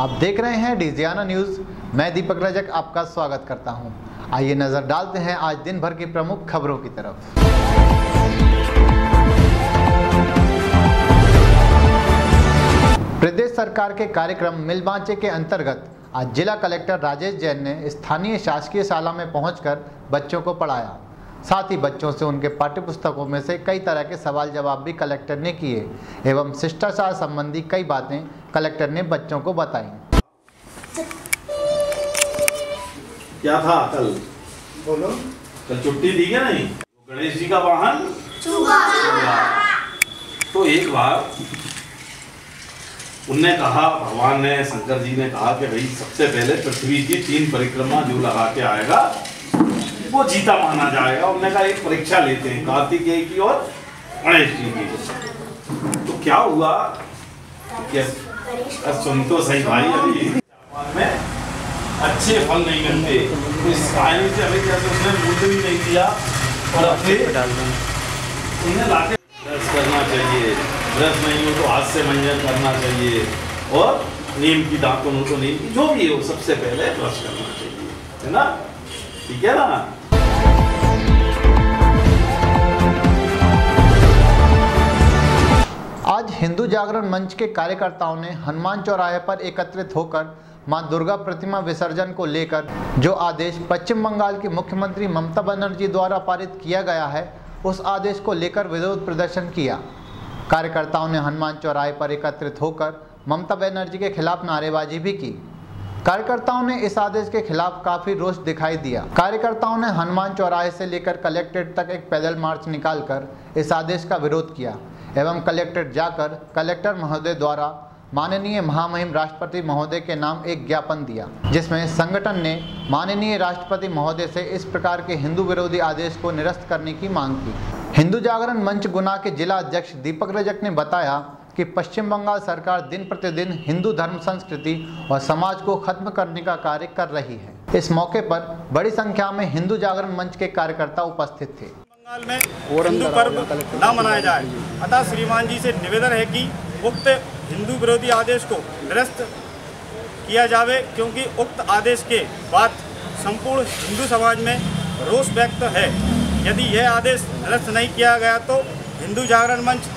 आप देख रहे हैं डिजियाना न्यूज़। मैं दीपक रजक आपका स्वागत करता हूं। आइए नज़र डालते हैं आज दिन भर की प्रमुख खबरों की तरफ। प्रदेश सरकार के कार्यक्रम मिल बाँचे के अंतर्गत आज जिला कलेक्टर राजेश जैन ने स्थानीय शासकीय शाला में पहुंचकर बच्चों को पढ़ाया। साथ ही बच्चों से उनके पाठ्य पुस्तकों में से कई तरह के सवाल जवाब भी कलेक्टर ने किए एवं शिष्टाचार संबंधी कई बातें कलेक्टर ने बच्चों को बताई। क्या था कल? बोलो। कल छुट्टी दी क्या नहीं? गणेश जी का वाहन तो एक बार उनने कहा, भगवान ने, शंकर जी ने कहा कि भाई सबसे पहले पृथ्वी की 3 परिक्रमा जो लगा के आएगा वो जीता माना जाएगा। उन्होंने कहा एक परीक्षा लेते हैं, कार्तिकेय की और गणेश जी की। तो क्या हुआ कि सुन तो सही भाई, अभी में अच्छे फल नहीं मिलते। इस कहानी से अभी जैसे उसने मूल्य भी नहीं दिया और अपने उन्हें लाके ब्रश करना चाहिए, ब्रश नहीं हो तो हाथ से मंजन करना चाहिए और नीम की दांतों में तो नीम की जो भी हो सबसे पहले ब्रश करना चाहिए, है ना? ठीक है ना? आज हिंदू जागरण मंच के कार्यकर्ताओं ने हनुमान चौराहे पर एकत्रित होकर मां दुर्गा प्रतिमा विसर्जन को लेकर जो आदेश पश्चिम बंगाल की मुख्यमंत्री ममता बनर्जी द्वारा पारित किया गया है उस आदेश को लेकर विरोध प्रदर्शन किया। कार्यकर्ताओं ने हनुमान चौराहे पर एकत्रित होकर ममता बनर्जी के खिलाफ नारेबाजी भी की। कार्यकर्ताओं ने इस आदेश के खिलाफ काफी रोष दिखाई दिया। कार्यकर्ताओं ने हनुमान चौराहे से लेकर कलेक्ट्रेट तक एक पैदल मार्च निकालकर इस आदेश का विरोध किया एवं कलेक्ट्रेट जाकर कलेक्टर महोदय द्वारा माननीय महामहिम राष्ट्रपति महोदय के नाम एक ज्ञापन दिया, जिसमें संगठन ने माननीय राष्ट्रपति महोदय से इस प्रकार के हिंदू विरोधी आदेश को निरस्त करने की मांग की। हिंदू जागरण मंच गुना के जिला अध्यक्ष दीपक रजक ने बताया कि पश्चिम बंगाल सरकार दिन प्रतिदिन हिंदू धर्म, संस्कृति और समाज को खत्म करने का कार्य कर रही है। इस मौके पर बड़ी संख्या में हिंदू जागरण मंच के कार्यकर्ता उपस्थित थे। बंगाल में हिंदू पर्व न मनाया जाए, अतः श्रीमान जी से निवेदन है कि उक्त हिंदू विरोधी आदेश को निरस्त किया जावे, क्योंकि उक्त आदेश के बाद संपूर्ण हिंदू समाज में रोष व्यक्त है। यदि यह आदेश निरस्त नहीं किया गया तो हिंदू जागरण मंच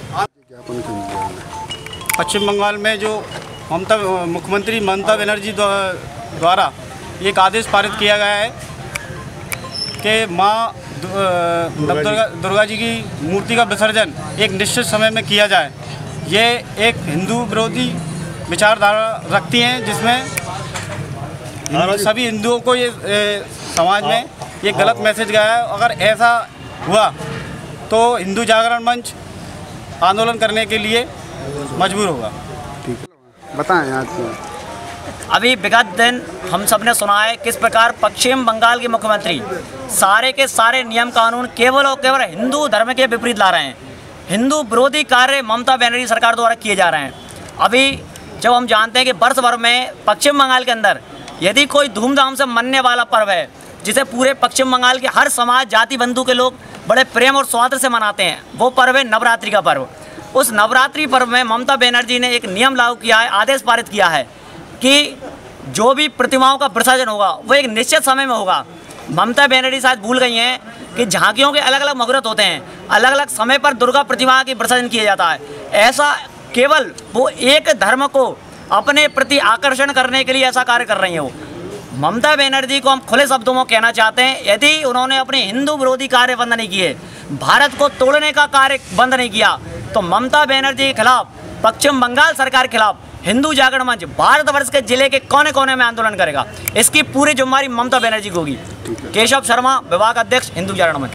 पश्चिम बंगाल में जो मुख्यमंत्री ममता बनर्जी द्वारा एक आदेश पारित किया गया है कि माँ दुर्गा जी की मूर्ति का विसर्जन एक निश्चित समय में किया जाए, ये एक हिंदू विरोधी विचारधारा रखती हैं, जिसमें सभी हिंदुओं को ये समाज में ये गलत मैसेज गया है। अगर ऐसा हुआ तो हिंदू जागरण मंच आंदोलन करने के लिए मजबूर होगा। ठीक है, बताएं आज क्यों? अभी विगत दिन हम सब ने सुना है किस प्रकार पश्चिम बंगाल के मुख्यमंत्री सारे के सारे नियम कानून केवल और केवल हिंदू धर्म के विपरीत ला रहे हैं। हिंदू विरोधी कार्य ममता बनर्जी सरकार द्वारा किए जा रहे हैं। अभी जब हम जानते हैं कि वर्ष भर में पश्चिम बंगाल के अंदर यदि कोई धूमधाम से मनने वाला पर्व है जिसे पूरे पश्चिम बंगाल के हर समाज, जाति, बंधु के लोग बड़े प्रेम और स्वाद से मनाते हैं, वो पर्व है नवरात्रि का पर्व। उस नवरात्रि पर्व में ममता बनर्जी ने एक नियम लागू किया है, आदेश पारित किया है कि जो भी प्रतिमाओं का विसर्जन होगा वो एक निश्चित समय में होगा। ममता बनर्जी शायद भूल गई हैं कि झांकियों के अलग अलग मुहूर्त होते हैं, अलग अलग समय पर दुर्गा प्रतिमा की विसर्जन किया जाता है। ऐसा केवल वो एक धर्म को अपने प्रति आकर्षण करने के लिए ऐसा कार्य कर रही हैं। वो ममता बनर्जी को हम खुले शब्दों में कहना चाहते हैं, यदि उन्होंने अपने हिंदू विरोधी कार्य बंद नहीं किए, भारत को तोड़ने का कार्य बंद नहीं किया, तो ममता बनर्जी के खिलाफ, पश्चिम बंगाल सरकार के खिलाफ हिंदू जागरण मंच भारतवर्ष के जिले के कोने कोने में आंदोलन करेगा। इसकी पूरी जिम्मेदारी ममता बनर्जी को होगी। केशव शर्मा, विभाग अध्यक्ष, हिंदू जागरण मंच।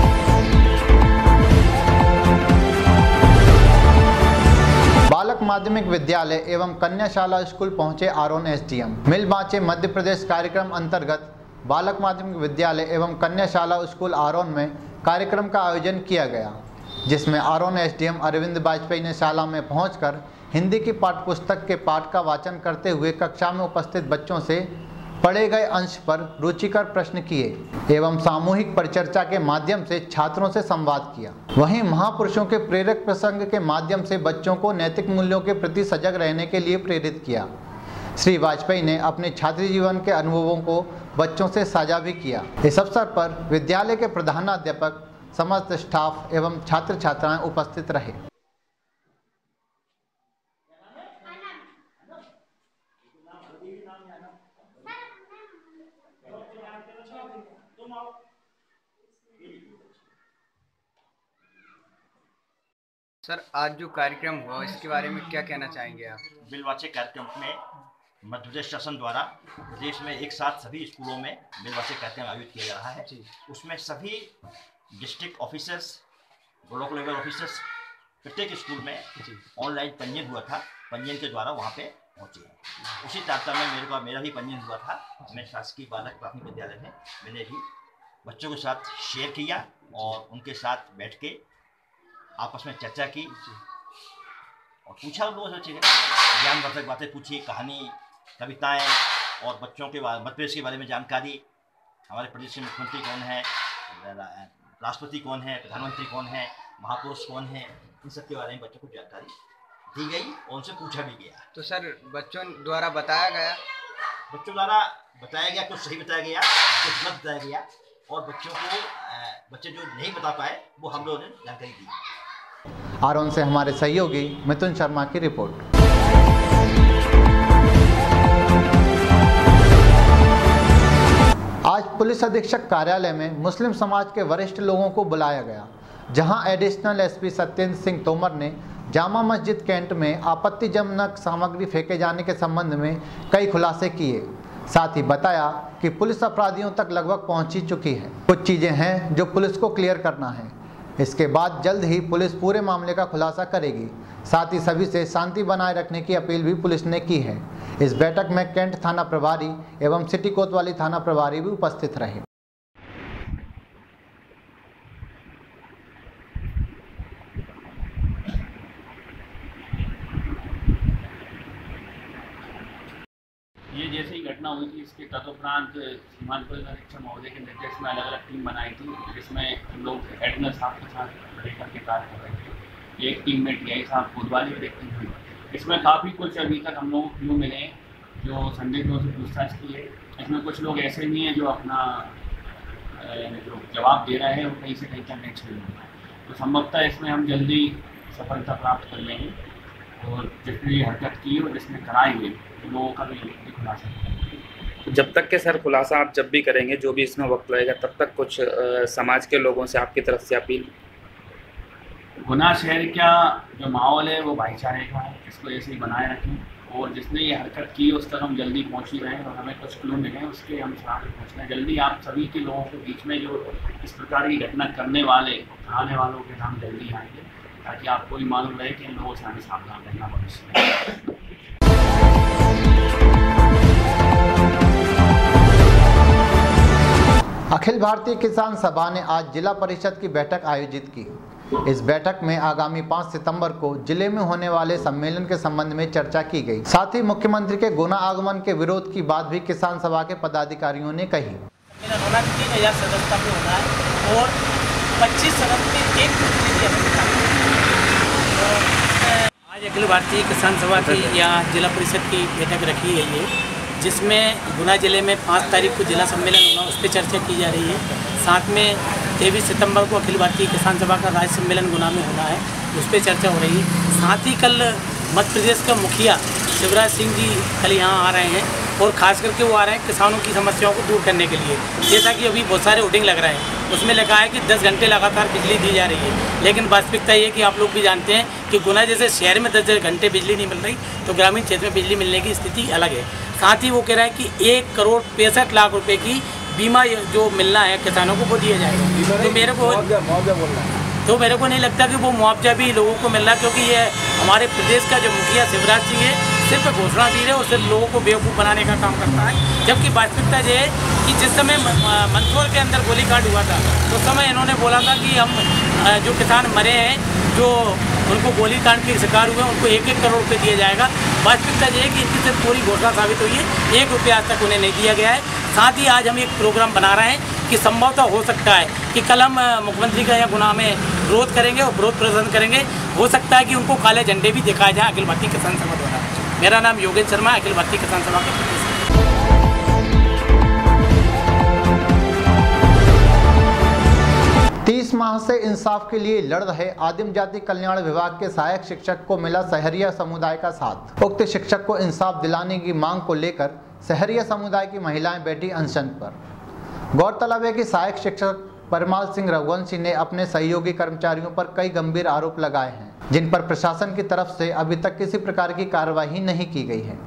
बालक माध्यमिक विद्यालय एवं कन्याशाला स्कूल पहुंचे आरोन एसडीएम। मिल बाँचे मध्य प्रदेश कार्यक्रम अंतर्गत बालक माध्यमिक विद्यालय एवं कन्याशाला स्कूल आरोन में कार्यक्रम का आयोजन किया गया, जिसमें आरोन एसडीएम अरविंद वाजपेयी ने शाला में पहुंचकर हिंदी की पाठ्यपुस्तक के पाठ का वाचन करते हुए कक्षा में उपस्थित बच्चों से पढ़े गए अंश पर रुचिकर प्रश्न किए एवं सामूहिक परिचर्चा के माध्यम से छात्रों से संवाद किया। वहीं महापुरुषों के प्रेरक प्रसंग के माध्यम से बच्चों को नैतिक मूल्यों के प्रति सजग रहने के लिए प्रेरित किया। श्री वाजपेयी ने अपने छात्री जीवन के अनुभवों को बच्चों से साझा भी किया। इस अवसर पर विद्यालय के प्रधानाध्यापक, समस्त स्टाफ एवं छात्र छात्राएं उपस्थित रहे। सर, आज जो कार्यक्रम हुआ इसके बारे में क्या कहना चाहेंगे आप? बिल वाचे कार्यक्रम में मध्य प्रदेश शासन द्वारा प्रदेश में एक साथ सभी स्कूलों में बिल वाचे कार्यक्रम आयोजित किया जा रहा है। उसमें सभी district officers, block level officers प्रत्येक स्कूल में ऑनलाइन पंजीयन हुआ था, पंजीयन के द्वारा वहाँ पे पहुँचे हैं। उसी तारतम्य में मेरा भी पंजीयन हुआ था। मैं शासकीय बालक प्राथमिक विद्यालय में मैंने भी बच्चों के साथ शेयर किया और उनके साथ बैठ के आपस में चर्चा की और पूछा उन लोगों से ज्ञानवर्धक बातें पूछी, कहानी, कविताएं और बच्चों के मध्य प्रदेश के बारे में जानकारी, हमारे प्रदेश के मुख्यमंत्री कौन है, राष्ट्रपति कौन है, प्रधानमंत्री कौन है, महापुरुष कौन है, इन सब के बारे में बच्चों को जानकारी दी गई और उनसे पूछा भी गया। तो सर, बच्चों द्वारा बताया गया कुछ सही बताया गया, कुछ गलत बताया गया और बच्चे जो नहीं बता पाए वो हम लोगों ने जानकारी दी। आरोन से हमारे सहयोगी मिथुन शर्मा की रिपोर्ट। आज पुलिस अधीक्षक कार्यालय में मुस्लिम समाज के वरिष्ठ लोगों को बुलाया गया, जहां एडिशनल एसपी सत्येंद्र सिंह तोमर ने जामा मस्जिद कैंट में आपत्तिजनक सामग्री फेंके जाने के संबंध में कई खुलासे किए। साथ ही बताया कि पुलिस अपराधियों तक लगभग पहुंच ही चुकी है। कुछ चीजें हैं जो पुलिस को क्लियर करना है। इसके बाद जल्द ही पुलिस पूरे मामले का खुलासा करेगी। साथ ही सभी से शांति बनाए रखने की अपील भी पुलिस ने की है। इस बैठक में कैंट थाना प्रभारी एवं सिटी कोतवाली थाना प्रभारी भी उपस्थित रहे। ये जैसे ही घटना हुई थी, इसके तदुपरांत सीमांत पुलिस अधीक्षक महोदय के निर्देश में अलग अलग टीम बनाई थी, जिसमें हम लोग एडिशनल स्टाफ के साथ लेकर के कार्य कर रहे थे। एक टीम में टीआई साहब कोतवाली में देखते हैं। इसमें काफ़ी कुछ अभी तक हम लोगों को क्लू मिले जो संदिग्धों से पूछताछ की है। इसमें कुछ लोग ऐसे भी हैं जो अपना जो जवाब दे रहे हैं वो कहीं से कहीं तक नहीं छेड़ रहे हैं। तो संभवतः इसमें हम जल्दी सफलता प्राप्त कर लेंगे और जिसने हरकत की और जिसने कराई है लोगों का भी खुलासा करेंगे। जब तक के सर खुलासा आप जब भी करेंगे, जो भी इसमें वक्त लगेगा, तब तक कुछ समाज के लोगों से आपकी तरफ से अपील? गुना शहर का जो माहौल है वो भाईचारे का है, इसको ऐसे ही बनाए रखें और जिसने ये हरकत की उस तक हम जल्दी पहुँच ही रहे हैं और हमें कुछ क्लू मिले हैं उसके हम साथ पहुँच रहे हैं। जल्दी आप सभी के लोगों के बीच में जो इस प्रकार की घटना करने वाले, कराने वालों के नाम जल्दी आएंगे ताकि आपको भी मालूम रहे कि इन लोगों से हमें सावधान रहना भविष्य में। अखिल भारतीय किसान सभा ने आज जिला परिषद की बैठक आयोजित की। इस बैठक में आगामी 5 सितंबर को जिले में होने वाले सम्मेलन के संबंध में चर्चा की गई। साथ ही मुख्यमंत्री के गुना आगमन के विरोध की बात भी किसान सभा के पदाधिकारियों ने कही। 3000 सदस्यता पे होना है और 25 सदस्य के एक आज अखिल भारतीय किसान सभा की यहाँ जिला परिषद की बैठक रखी गई है, जिसमें गुना जिले में 5 तारीख को जिला सम्मेलन होगा, उस पर चर्चा की जा रही है। साथ में 23 सितंबर को अखिल भारतीय किसान सभा का राज्य सम्मेलन गुना में होना है, उस पर चर्चा हो रही है। साथ ही कल मध्य प्रदेश का मुखिया शिवराज सिंह जी कल यहाँ आ रहे हैं और ख़ास करके वो आ रहे हैं किसानों की समस्याओं को दूर करने के लिए। जैसा कि अभी बहुत सारे होर्डिंग लग रहे हैं, उसमें लिखा है कि 10 घंटे लगातार बिजली दी जा रही है, लेकिन वास्तविकता ये कि आप लोग भी जानते हैं कि गुना जैसे शहर में 10 घंटे बिजली नहीं मिल रही, तो ग्रामीण क्षेत्र में बिजली मिलने की स्थिति अलग है। साथ ही वो कह रहा है कि 1,65,00,000 रुपये की बीमा जो मिलना है किसानों को वो दिया जाएगा। तो मेरे को नहीं लगता कि वो मुआवजा भी लोगों को मिल रहा, क्योंकि ये हमारे प्रदेश का जो मुखिया शिवराज सिंह है सिर्फ घोषणा दी है और सिर्फ लोगों को बेवकूफ़ बनाने का काम करता है। जबकि वास्तविकता ये है कि जिस समय मंदसौर के अंदर गोलीकांड हुआ था तो उस समय इन्होंने बोला था कि हम जो किसान मरे हैं, जो उनको गोलीकांड के शिकार हुए, उनको 1-1 करोड़ रुपये दिया जाएगा। वास्तविकता ये है कि इनकी सिर्फ पूरी घोषणा साबित हुई है, 1 रुपया आज तक उन्हें नहीं दिया गया है। साथ ही आज हम एक प्रोग्राम बना रहे हैं कि संभवतः हो सकता है कि कल हम मुख्यमंत्री का यहाँ गुना में विरोध करेंगे और विरोध प्रदर्शन करेंगे। हो सकता है कि उनको काले झंडे भी दिखाए जाए अखिल भारतीय किसान सभा द्वारा। मेरा नाम योगेंद्र शर्मा, अखिल भारतीय किसान सभा का प्रदेश। 30 माह से इंसाफ के लिए लड़ रहे आदिम जाति कल्याण विभाग के सहायक शिक्षक को मिला सहरिया समुदाय का साथ। उक्त शिक्षक को इंसाफ दिलाने की मांग को लेकर सहरिया समुदाय की महिलाएं बैठी अनशन पर। गौरतलब है कि सहायक शिक्षक परमाल सिंह रघुवंशी ने अपने सहयोगी कर्मचारियों पर कई गंभीर आरोप लगाए हैं, जिन पर प्रशासन की तरफ से अभी तक किसी प्रकार की कार्रवाई नहीं की गई है।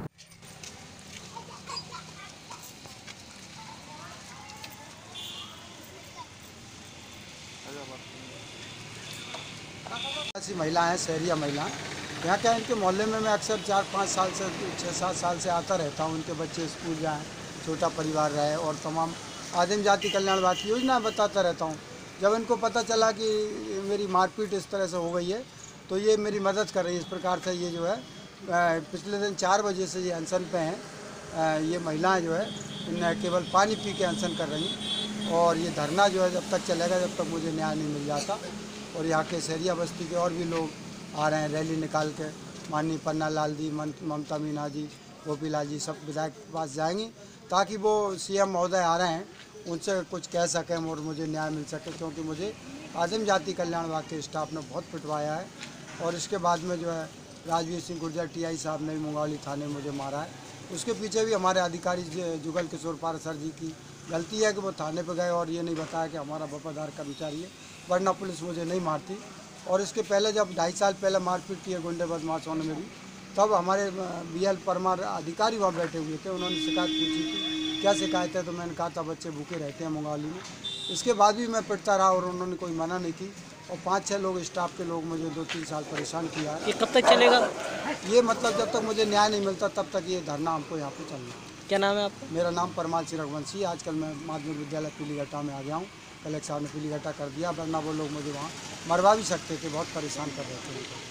ऐसी महिला हैं, शहरिया महिला। यहाँ क्या इनके मोहल्ले में मैं अक्सर 4-5 साल से 6-7 साल से आता रहता हूँ। उनके बच्चे स्कूल जाएँ, छोटा परिवार रहे और तमाम आदिम जाति कल्याण विभाग की योजना बताता रहता हूँ। जब इनको पता चला कि मेरी मारपीट इस तरह से हो गई है तो ये मेरी मदद कर रही है। इस प्रकार से ये जो है पिछले दिन 4 बजे से ये अनशन पे हैं। ये महिलाएं जो है इन्हें केवल पानी पी के अनशन कर रही हैं और ये धरना जो है जब तक चलेगा जब तक मुझे न्याय नहीं मिल जाता। और यहाँ के सहरिया बस्ती के और भी लोग आ रहे हैं रैली निकाल के। माननीय पन्ना लाल जी, ममता मीना जी, गोपी लाल जी सब विधायक के पास जाएंगी ताकि वो सीएम महोदय आ रहे हैं उनसे कुछ कह सकें और मुझे न्याय मिल सके, क्योंकि मुझे आदिम जाति कल्याण विभाग के स्टाफ ने बहुत पिटवाया है। और इसके बाद में जो है राजवीर सिंह गुर्जर टीआई साहब ने मुंगावली थाने में मुझे मारा है। उसके पीछे भी हमारे अधिकारी जुगल किशोर पारसर जी की गलती है कि वो थाने पर गए और ये नहीं बताया कि हमारा वफादार कर्मचारी है, वरना पुलिस मुझे नहीं मारती। और इसके पहले जब 2.5 साल पहले मारपीट की है गुंडे बदमाशों ने मेरी, तब हमारे BL परमार अधिकारी वहाँ बैठे हुए थे। उन्होंने शिकायत पूछी थी क्या शिकायत है, तो मैंने कहा था बच्चे भूखे रहते हैं मुंगावली में। इसके बाद भी मैं पिटता रहा और उन्होंने कोई मना नहीं की। और 5-6 लोग स्टाफ के लोग मुझे 2-3 साल परेशान किया है। ये कब तक चलेगा? ये मतलब जब तक मुझे न्याय नहीं मिलता तब तक ये धरना हमको यहाँ पे चलना है। क्या नाम है आपका? मेरा नाम परमाल सिंह रघुवंशी। आजकल मैं माध्यमिक विद्यालय पीलीघट्टा में आ गया हूँ। कलेक्टर साहब ने पीलीघट्टा कर दिया, वरना वो लोग मुझे वहाँ मरवा भी सकते थे, बहुत परेशान कर रहे थे।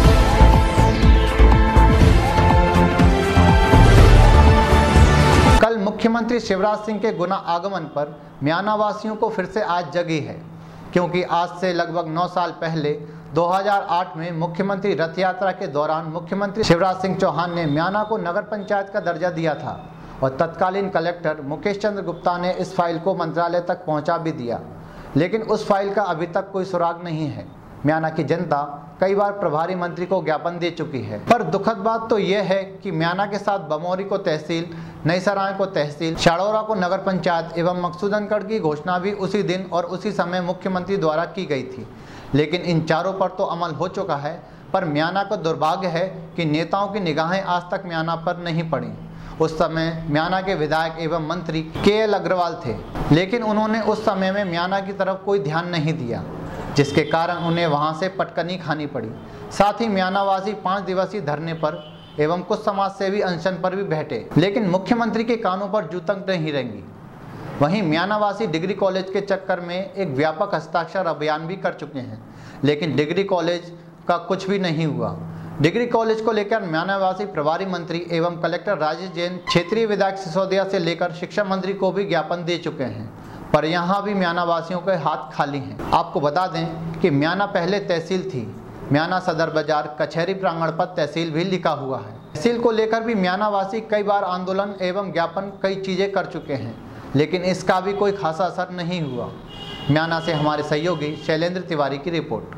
कल मुख्यमंत्री शिवराज सिंह के गुना आगमन पर म्याना वासियों को फिर से आज जगी है, क्योंकि आज से लगभग 9 साल पहले 2008 में मुख्यमंत्री रथ यात्रा के दौरान मुख्यमंत्री शिवराज सिंह चौहान ने म्याना को नगर पंचायत का दर्जा दिया था और तत्कालीन कलेक्टर मुकेश चंद्र गुप्ता ने इस फाइल को मंत्रालय तक पहुंचा भी दिया, लेकिन उस फाइल का अभी तक कोई सुराग नहीं है। म्याना की जनता कई बार प्रभारी मंत्री को ज्ञापन दे चुकी है, पर दुखद बात तो यह है कि म्याना के साथ बमौरी को तहसील, नई सराय को तहसील, शाड़ौरा को नगर पंचायत एवं मकसूदनगढ़ की घोषणा भी उसी दिन और उसी समय मुख्यमंत्री द्वारा की गई थी। लेकिन इन चारों पर तो अमल हो चुका है, पर म्याना का दुर्भाग्य है कि नेताओं की निगाहें आज तक म्याना पर नहीं पड़ी। उस समय म्याना के विधायक एवं मंत्री KL अग्रवाल थे, लेकिन उन्होंने उस समय में म्याना की तरफ कोई ध्यान नहीं दिया, जिसके कारण उन्हें वहां से पटकनी खानी पड़ी। साथ ही म्यानावासी 5 दिवसीय धरने पर एवं कुछ समाज सेवी अनशन पर भी बैठे, लेकिन मुख्यमंत्री के कानों पर जूं तक नहीं रेंगी। वहीं म्यानावासी डिग्री कॉलेज के चक्कर में एक व्यापक हस्ताक्षर अभियान भी कर चुके हैं, लेकिन डिग्री कॉलेज का कुछ भी नहीं हुआ। डिग्री कॉलेज को लेकर म्यानावासी प्रभारी मंत्री एवं कलेक्टर राजेश जैन, क्षेत्रीय विधायक सिसोदिया से लेकर शिक्षा मंत्री को भी ज्ञापन दे चुके हैं, पर यहाँ भी म्याना वासियों के हाथ खाली हैं। आपको बता दें कि म्याना पहले तहसील थी। म्याना सदर बाजार कचहरी प्रांगण पर तहसील भी लिखा हुआ है। तहसील को लेकर भी म्याना वासी कई बार आंदोलन एवं ज्ञापन कई चीजें कर चुके हैं, लेकिन इसका भी कोई खासा असर नहीं हुआ। म्याना से हमारे सहयोगी शैलेंद्र तिवारी की रिपोर्ट।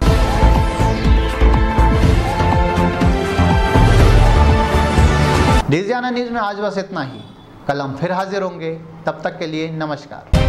डिजियाना न्यूज में आज बस इतना ही। कल हम फिर हाजिर होंगे, तब तक के लिए नमस्कार।